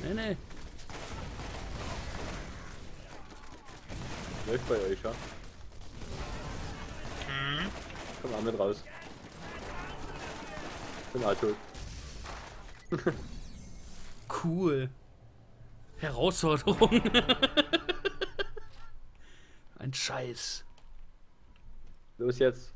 Nee, nee. Läuft bei euch, ja? Komm mal mit raus. Bin halt tot. Cool. Herausforderung. Ein Scheiß. Los jetzt.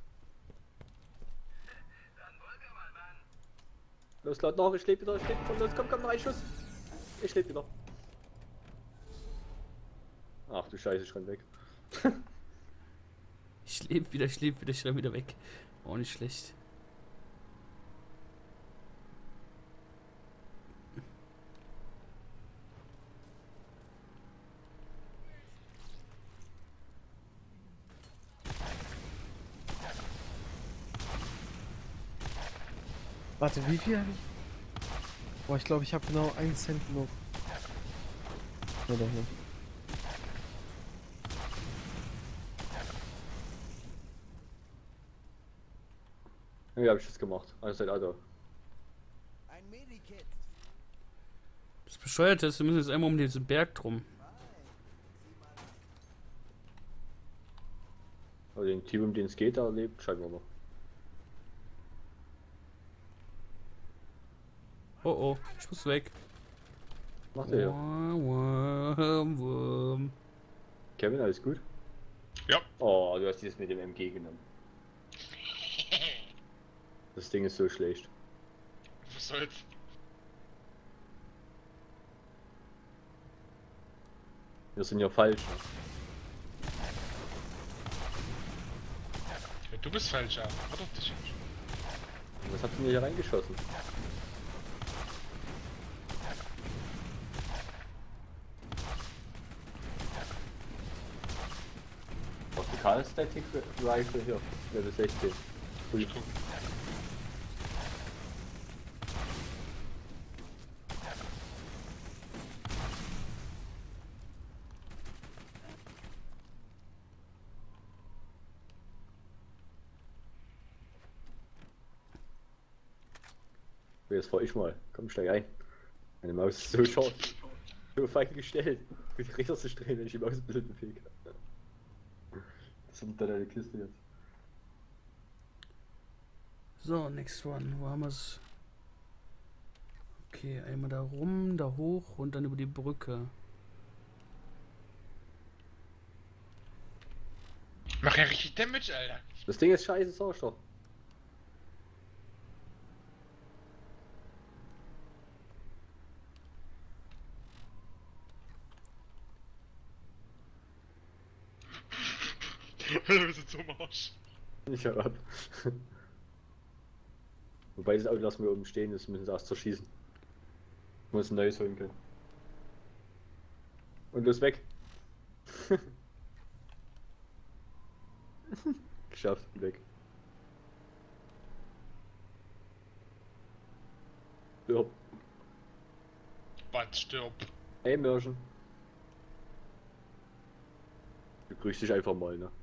Los, laut noch, ich lebe wieder, ich lebe wieder. Los, komm, noch ein Schuss. Ich lebe wieder. Ach du Scheiße, ich renn weg. Ich lebe wieder, ich renn wieder weg. Auch nicht schlecht. Warte, wie viel habe ich? Boah, ich glaube, ich habe genau 1 Cent noch. Oder nicht. Wie hab ich das gemacht? Also seit Alter. Ein Medikit. Das Bescheuerte ist, wir müssen jetzt einmal um diesen Berg drum. Aber den Typ, um den es geht, da lebt, schauen wir mal. Oh oh, ich muss weg. Macht er ja. Wurm. Kevin, alles gut? Ja. Oh, du hast dieses mit dem MG genommen. Das Ding ist so schlecht. Was soll's? Wir sind ja falsch. Ne? Ja, du bist falsch, ja. Warte auf dich. Was habt ihr mir hier reingeschossen? Was die Static Rifle hier? Level 16. Ui. Jetzt fahr ich mal. Komm, steig ein. Meine Maus ist so scharf. So fein gestellt. Für die Räder zu drehen, wenn ich die Maus bewege. Das ist dann eine Kiste jetzt. So, next one. Wo haben wir's? Okay, einmal da rum, da hoch und dann über die Brücke. Mach ja richtig Damage, Alter. Das Ding ist scheiße Sauerstoff. Wir sind so am Arsch. Ich hör ab. Wobei das Auto lassen wir oben stehen, das müssen sie erst zerschießen. Muss ein neues holen können. Und los weg. Geschafft, weg. Ja. Bad, stirb. Hey Mörchen. Du grüßt dich einfach mal, ne?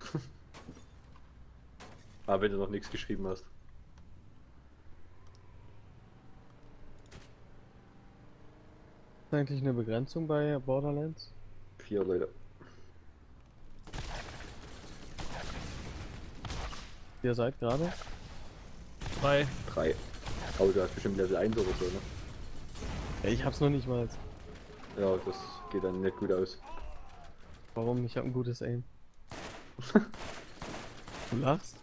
Aber wenn du noch nichts geschrieben hast. Ist eigentlich eine Begrenzung bei Borderlands? 4 Leute. Ihr seid gerade? 3. 3. Oh, du hast bestimmt Level 1 oder so, ne? Ja, ich hab's noch nicht mal. Ja, das geht dann nicht gut aus. Warum? Ich hab ein gutes Aim. Du lachst?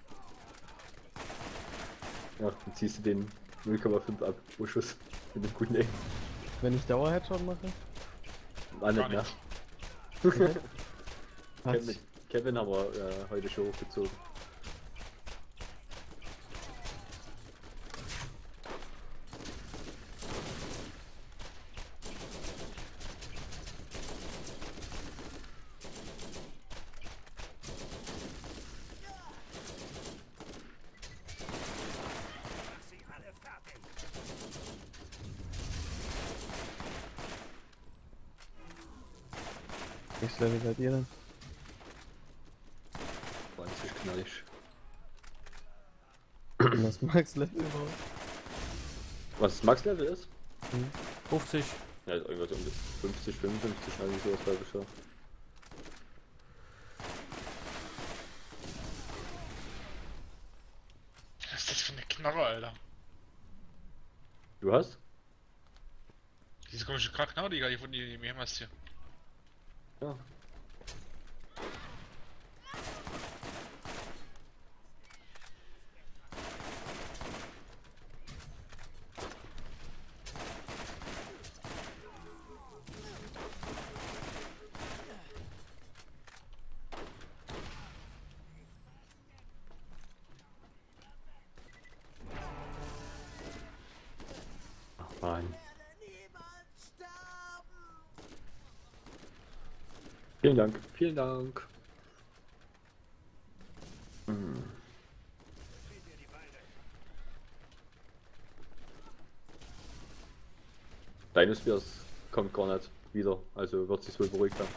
Ja, dann ziehst du den 0,5 ab pro Schuss mit dem guten Aim. Wenn ich Dauer-Headshot mache? Ah, nicht, ne? Hat's- Kevin haben wir heute schon hochgezogen. Welches Level seid ihr denn? 20 knallig. Und das Max-Level war? Was das Max-Level ist? 50. Ja, ist irgendwas um die 50, 55, irgendwie sowas, glaube ich, ja. Was ist das für eine Knarre, Alter? Du hast? Diese komische Knarre, die von dir mir hast hier. Ja. Ach Mann. Vielen Dank. Vielen Dank. Hm. Dinosaurs kommt gar nicht wieder, also wird sich wohl beruhigt haben.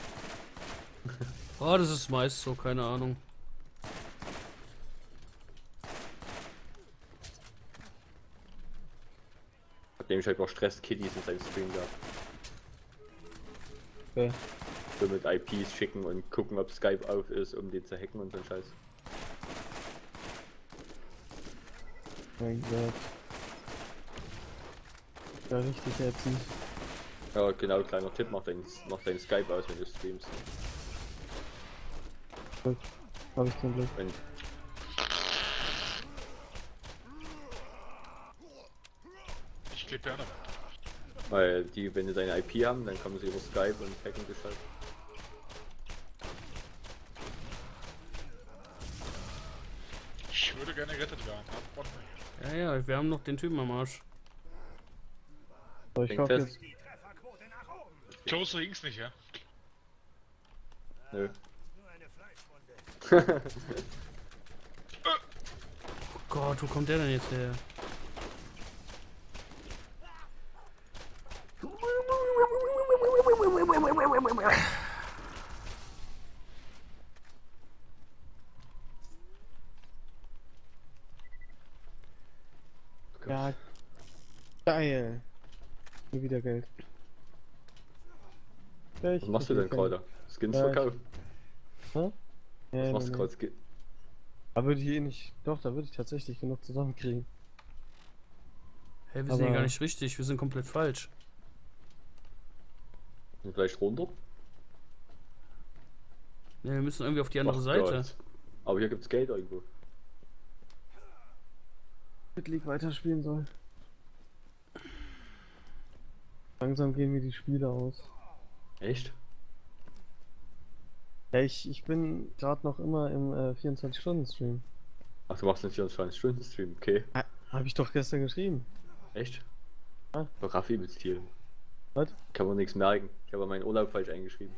Oh, das ist meist so, keine Ahnung. Hat nämlich halt auch Stress Kiddies in seinem Stream gehabt. Okay. So mit IPs schicken und gucken, ob Skype auf ist, um den zu hacken und so ein Scheiß. Mein Gott. Ja, richtig ätzend. Ja, genau, kleiner Tipp, mach dein Skype aus, wenn du streamst. Gut. Hab ich zum Glück. Und Ich klebe gerne. weil die, wenn die deine IP haben, dann kommen sie über Skype und hacken dich halt. Ich würde gerne gerettet werden. Aber Ja, ja, wir haben noch den Typen am Arsch. So, ich Denk hoffe fest. jetzt. closer ging's nicht, ja? Nö. Oh Gott, wo kommt der denn jetzt her? Ja. Geil. Nie wieder Geld. Was machst du denn gerade? Skins Ja, verkaufen? Hä? Ja, Was machst du nee. gerade? Skin? Da würde ich eh nicht. Doch, da würde ich tatsächlich genug zusammenkriegen. Hey, wir sind hier Aber- gar nicht richtig, wir sind komplett falsch. Vielleicht runter? Ne, wir müssen irgendwie auf die andere Ach Seite. Gott. Aber hier gibt's Geld irgendwo. Mit League weiterspielen soll. Langsam gehen mir die Spiele aus. Echt? Ja, ich bin gerade noch immer im 24-Stunden-Stream. Ach, du machst einen 24-Stunden-Stream, okay. Habe ich doch gestern geschrieben. Echt? Ja. Bei Raffi mit Stil. Was? Kann man nichts merken. Ich habe meinen Urlaub falsch eingeschrieben.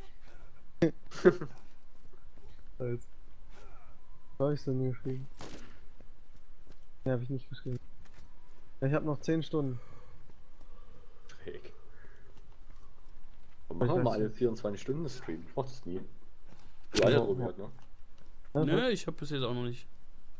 Was habe ich denn geschrieben? Ne, habe ich nicht geschrieben. Ja, ich habe noch 10 Stunden. Schräg. Und Ich machen wir weiß mal alle nicht. 24-Stunden-Stream. Ich mach das nie. Du alter Robert, ne? Ja, Ne, ich hab bis jetzt auch noch nicht.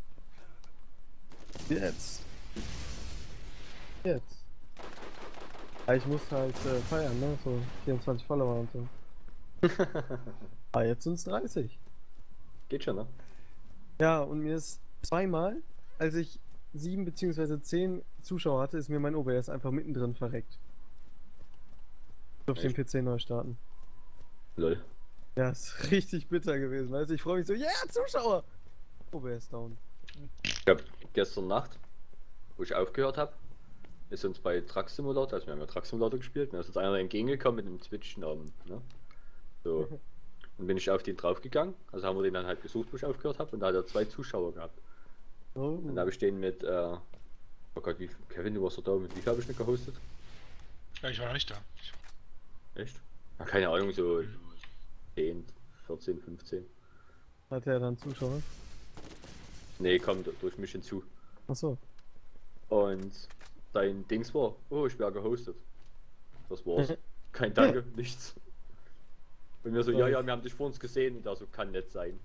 Jetzt. Jetzt. Ja, ich muss halt feiern, ne? So 24 Follower und so. Ah, jetzt sind es 30. Geht schon, ne? Ja, und mir ist zweimal, als ich 7 bzw. 10 Zuschauer hatte, ist mir mein OBS einfach mittendrin verreckt. Ich durfte den PC neu starten. Lol. Ja, ist richtig bitter gewesen, weißt du? Ich freue mich so, ja, yeah, Zuschauer! OBS down. Ich hab gestern Nacht, wo ich aufgehört habe, ist uns bei Truck Simulator, also wir haben ja Truck Simulator gespielt, und da ist uns einer entgegengekommen mit einem Twitch-Namen, ne? So. Und bin ich auf den draufgegangen, also haben wir den dann halt gesucht, wo ich aufgehört habe, und da hat er 2 Zuschauer gehabt. Oh. Und da habe ich den mit, oh Gott, wie, Kevin, du warst doch da, mit wie viel habe ich nicht gehostet? Ja, ich war noch nicht da. Echt? Na, keine Ahnung, so 10, 14, 15. Hat er dann Zuschauer? Nee, kommt durch mich hinzu. Achso. Und dein Dings war, oh, ich wäre gehostet. Das war's. Kein Danke, nichts. Und mir so, ja, ja, wir haben dich vor uns gesehen, und da so, kann nett sein.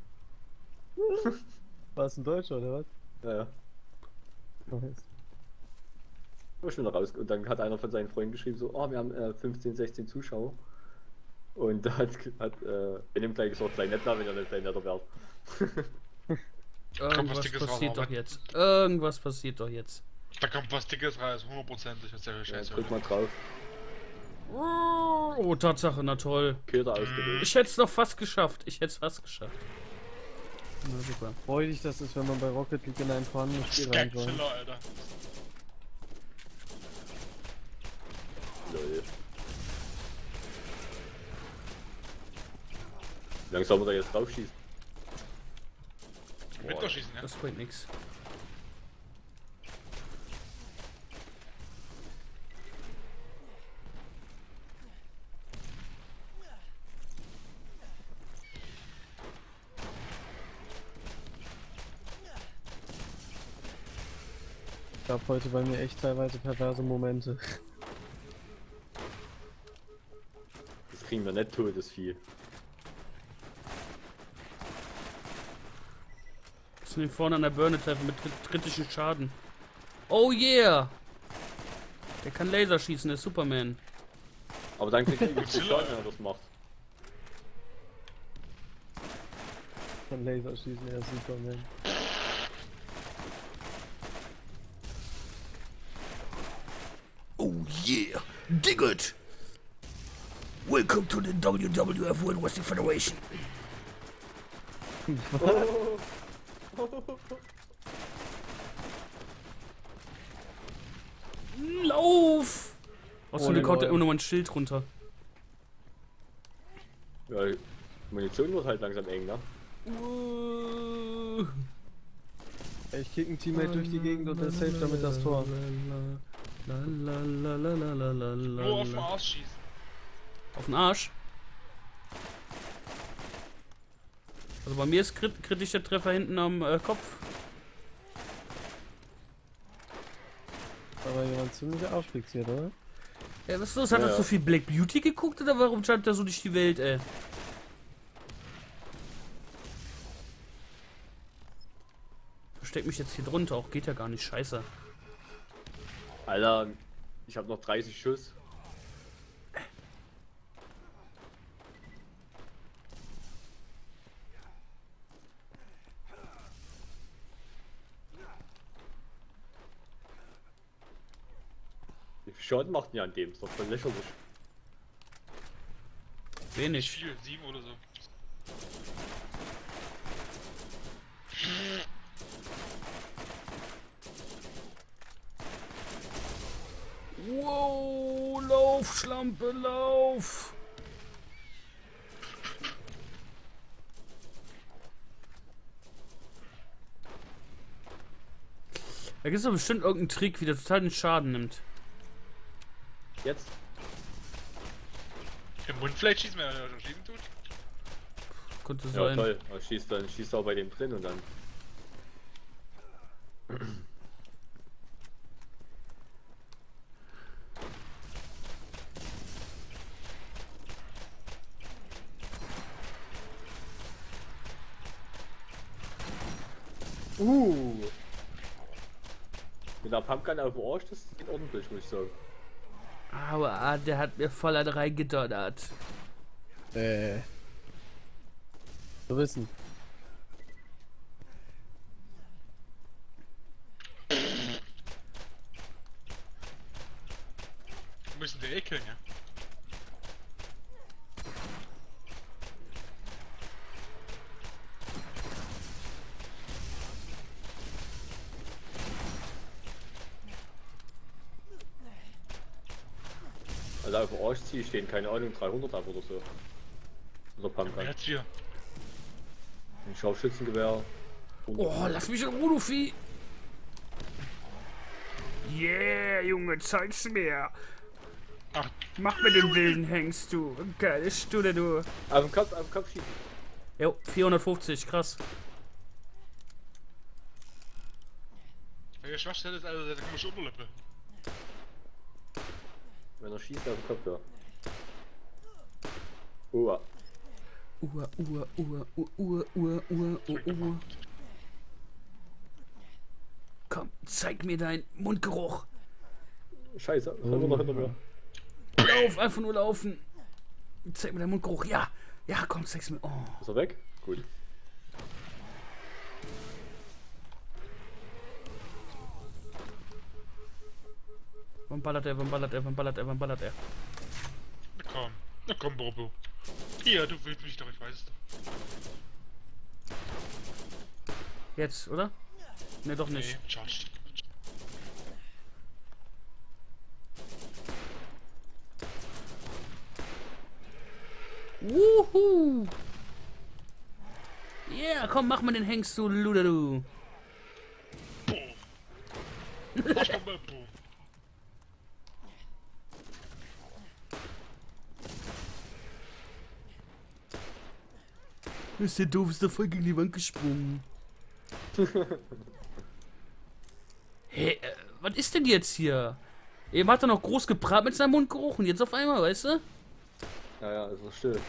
War es ein Deutscher oder was? Ja, ja. Nice. Ich bin raus. Und dann hat einer von seinen Freunden geschrieben, so, oh, wir haben 15, 16 Zuschauer. Und da hat Benim gleich gesagt, sei nett, wenn er nicht sein netter wäre. Irgendwas Dickes passiert raus, doch aber- jetzt. Irgendwas passiert doch jetzt. Da kommt was Dickes raus, 100%. Das ist ja Ja, scheiße. drück mal drauf. Oh, Tatsache, na toll. Köder ausgelöst. Ich hätte es doch fast geschafft. Ich hätte es fast geschafft. Na super. Freudig das ist, wenn man bei Rocket League in ein vorhandenes Spiel reinjoint. Skagzilla, Alter. Lol. Wie lange soll man da jetzt drauf schießen? Winterschießen, ja. Das bringt nichts. Es gab heute bei mir echt teilweise perverse Momente. Das kriegen wir nicht tot, das Vieh. Das sind vorne an der Birne treffen mit kritischen Schaden. Oh yeah! Der kann Laser schießen, der ist Superman. Aber dann kriegt er übelst viel Schaden, wenn er das macht. Von Laserschießen, er ist Superman. Oh yeah! Dig it! Welcome to the WWF World Wrestling Federation. Lauf! Außerdem Ohne kommt da Leute. immer noch mal ein Schild runter. Ja, die Munition wird halt langsam eng, ne? Ich kick ein Teammate durch die Gegend und er safe damit das Tor. Nur auf den Arsch schießen. Auf den Arsch? Also bei mir ist kritisch der Treffer hinten am Kopf. Aber jemand ziemlich arschfixiert, oder? Ja, was ist los? Hat er Ja. so viel Black Beauty geguckt oder warum scheint er so durch die Welt, ey? Versteck mich jetzt hier drunter, auch geht ja gar nicht, scheiße. Alter, ich habe noch 30 Schuss. Wie viel Schaden macht denn ja an dem? Ist doch voll lächerlich. Nicht Wenig. viel, 7 oder so. Wow, lauf, Schlampe, lauf! Da gibt es doch bestimmt irgendeinen Trick, wie der total den Schaden nimmt. Jetzt? Im Mund vielleicht schießen wir, wenn er schon schießen tut. Könnte Ja, sein. toll. Aber schießt auch bei dem drin und dann. Mit der Pumpgun auf dem Arsch, das geht ordentlich, muss ich sagen. Aber der hat mir voll an reingedonnert. So wissen. Wir müssen den killen, ja. Also auf dem Arsch ziehe stehen, keine Ahnung, 300 ab oder so. Oder Pumpgun. Jetzt hier. Ein Scharfschützengewehr. Oh, lass mich in Ruhe, du Vieh! Yeah, Junge, zeig's mir! Ach, Mach mir den wilden Hengst, du! Geile Stunde, du! Auf dem Kopf schießen. Jo, 450, krass. wenn ihr Schwachstelle ist, also, da kann man schon Unterlippe. Wenn er schießt auf den Kopf, ja. Uah. Komm, zeig mir deinen Mundgeruch. Scheiße, ist immer noch hinter mir. Lauf, einfach nur laufen. Zeig mir deinen Mundgeruch. Ja, ja, komm, zeig's mir. Oh. Ist er weg? Gut. Wann ballert er, wann ballert er, wann ballert er, wann ballert er? Na komm, Bobo. Hier, du willst mich doch, ich weiß es doch. Jetzt, oder? Ne, doch nicht. Nee, charge. Wuhu! Yeah, komm, mach mal den Hengst, du Luderu. Boom. Mach doch mal Boom. Ist der doof, ist der voll gegen die Wand gesprungen. Hey, was ist denn jetzt hier? Eben hat er noch groß gepratet mit seinem Mundgeruch und jetzt auf einmal, weißt du? Ja, ist noch still.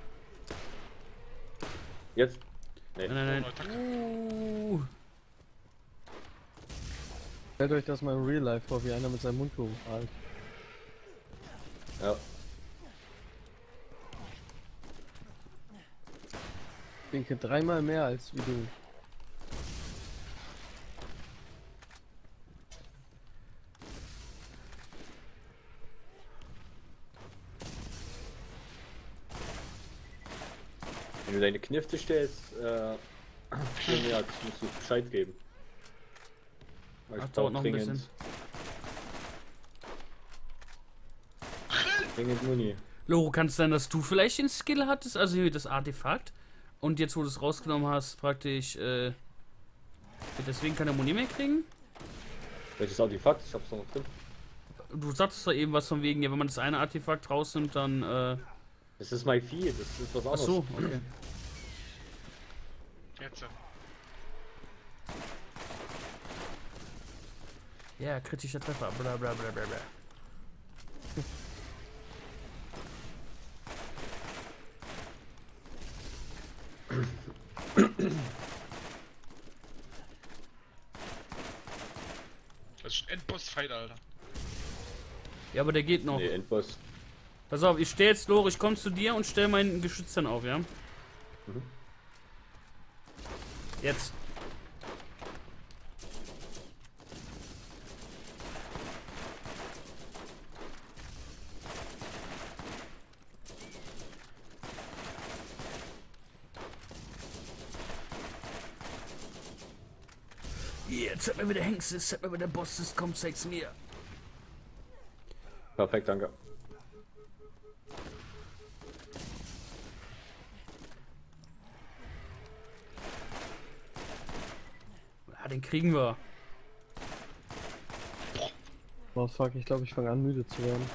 Jetzt? Nee. Nein, nein. Stellt euch das mal im Real Life vor, wie einer mit seinem Mundgeruch prahlt. Ja. Ich denke 3-mal mehr als wie du. Wenn du deine Knifte stellst, mir musst du Bescheid geben. Weil Ach, ich dauert brauch noch ein bisschen. Dringend Muni. Loro, kann es sein, dass du vielleicht den Skill hattest, also hier das Artefakt, und jetzt, wo du es rausgenommen hast, praktisch, deswegen keine Muni mehr kriegen? Welches Artefakt? Ich hab's noch drin. Du sagtest doch eben was von wegen, ja, wenn man das eine Artefakt rausnimmt, dann, Das ist mein Vieh, das ist was ach anderes. so, okay. Jetzt. Ja, kritischer Treffer, bla bla bla bla bla. Das ist ein Endboss-Fight, Alter. Ja, aber der geht noch. Nee, Endboss. Pass auf, ich stell jetzt, Lore, ich komm zu dir und stell mein Geschütz dann auf, ja? Jetzt. Jetzt zeig mir, wie der Hengst ist, zeig mir, wie der Boss ist, komm, zeig's mir. Perfekt, danke. Ja, den kriegen wir. Oh fuck, ich glaube, ich fange an müde zu werden.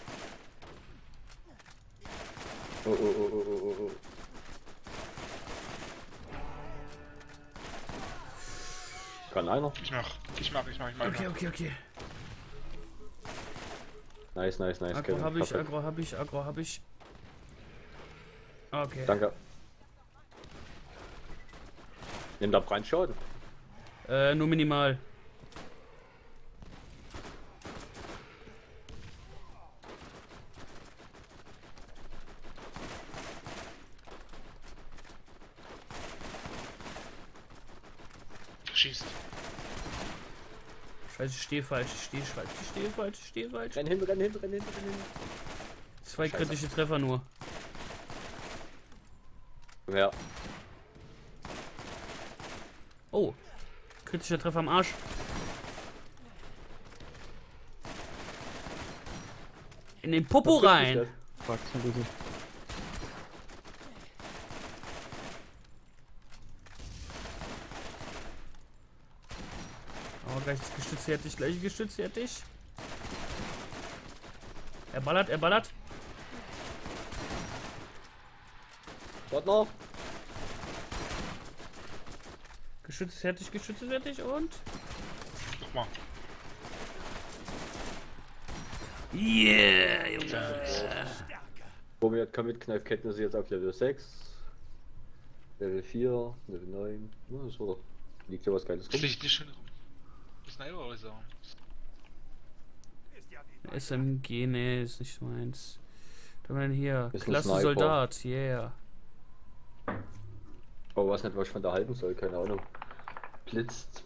Oh. Kann einer? Ich mach. Okay. Nice, Agro Kevin. hab ich, Perfekt. Agro hab ich. Okay. Danke. Nimm da Brandschaden. Nur minimal. Schießt. Scheiße, ich stehe falsch, ich stehe falsch. Renn hin. 2 Scheiße. kritische Treffer nur. Ja. Oh. Kritischer Treffer am Arsch. In den Popo rein. Fuck, so bitte. Oh, gleich das Gestütz fertig, gleich Gestütz fertig. Er ballert. Dort noch. Geschütz fertig und... Guck mal. Yeah, Junge. Romy kann mit Kneifkenntnisse jetzt auf Level 6. Level 4, Level 9. Ja, das war doch. Liegt ja was Geiles Das rum. liegt nicht schön rum. Das ist eine Überäußerung. SMG, nee, ist nicht meins. Dann hier, Ist ein Klasse Sniper. Soldat, yeah. Aber was nicht, was ich von da halten soll, keine Ahnung. Blitz